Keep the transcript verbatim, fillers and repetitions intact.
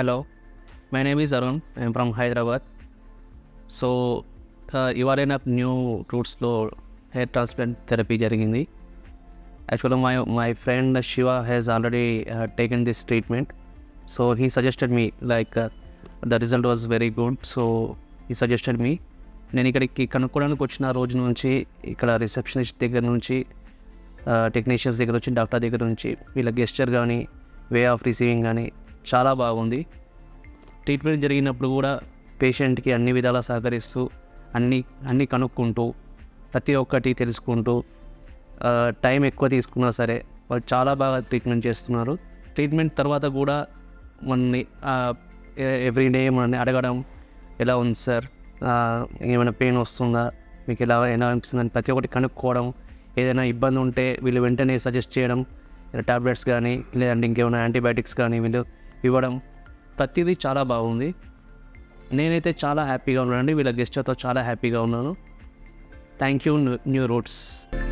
Hello, my name is Arun. I am from Hyderabad. So ఇవాళ నాకు new రూట్స్లో hair transplant therapy జరిగింది. యాక్చువల్గా my my friend Shiva has already taken this treatment. So he suggested me like the result was very good. So he suggested me. నేను ఇక్కడికి కనుక్కోవడానికి వచ్చిన రోజు నుంచి ఇక్కడ రిసెప్షనిస్ట్ దగ్గర నుంచి టెక్నీషియన్స్ దగ్గర నుంచి డాక్టర్ దగ్గర నుంచి వీళ్ళ గెస్చర్ కానీ వే ఆఫ్ రిసీవింగ్ కానీ చాలా బాగుంది. ట్రీట్మెంట్ జరిగినప్పుడు కూడా పేషెంట్కి అన్ని విధాలా సహకరిస్తూ అన్ని అన్నీ కనుక్కుంటూ ప్రతి ఒక్కటి తెలుసుకుంటూ టైం ఎక్కువ తీసుకున్నా సరే వాళ్ళు చాలా బాగా ట్రీట్మెంట్ చేస్తున్నారు. ట్రీట్మెంట్ తర్వాత కూడా మనని ఎవ్రీడే మనని అడగడం, ఎలా ఉంది సార్, ఏమైనా పెయిన్ వస్తుందా, మీకు ఎలా ఎలా అనిపిస్తుందని ప్రతి ఒక్కటి కనుక్కోవడం, ఏదైనా ఇబ్బంది ఉంటే వీళ్ళు వెంటనే సజెస్ట్ చేయడం, టాబ్లెట్స్ కానీ లేదంటే ఇంకేమైనా యాంటీబయాటిక్స్ కానీ వీళ్ళు ఇవ్వడం, ప్రతిదీ చాలా బాగుంది. నేనైతే చాలా హ్యాపీగా ఉన్నానండి. వీళ్ళ గెస్ట్తో చాలా హ్యాపీగా ఉన్నాను. Thank you New roots.